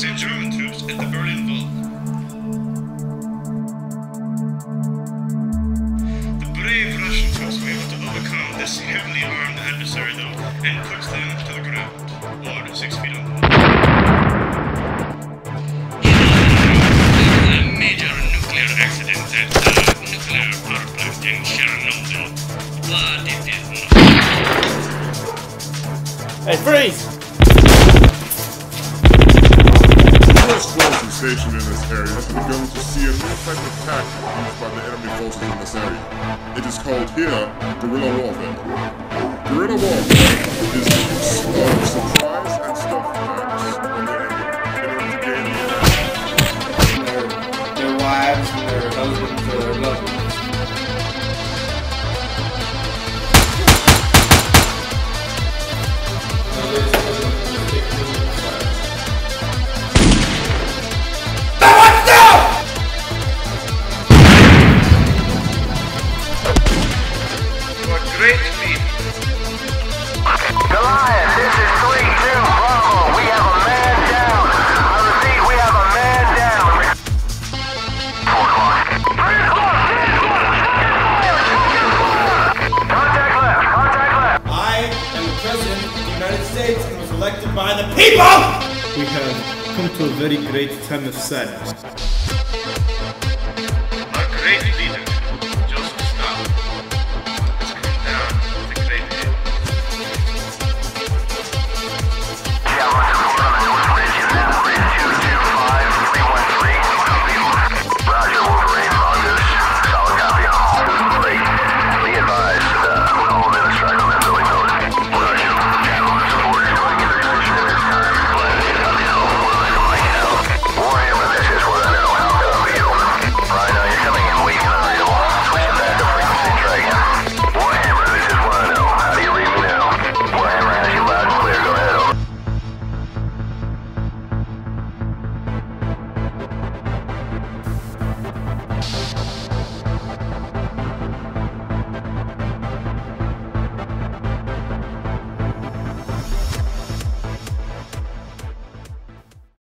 sent German troops at the Berlin Wall. The brave Russian troops were able to overcome this heavily armed adversary though, and put them to the ground, more than 6 feet under. A major nuclear accident at the nuclear power plant in Chernobyl, but it is not. Hey, freeze! U.S. forces stationed in this area have begun to see a new type of tactic used by the enemy forces in this area. It is called here guerrilla warfare. Guerrilla warfare is the use of surprise and stealth attacks on the enemy in order to gain the advantage. Their wives and their husbands or their loved ones. Great meeting. Goliath, this is 3-2 Bravo. We have a man down. I repeat, we have a man down. 4 o'clock. 3 o'clock. 10 o'clock. Contact left. Contact left. I am the President of the United States and was elected by the people! We have come to a very great time of sadness.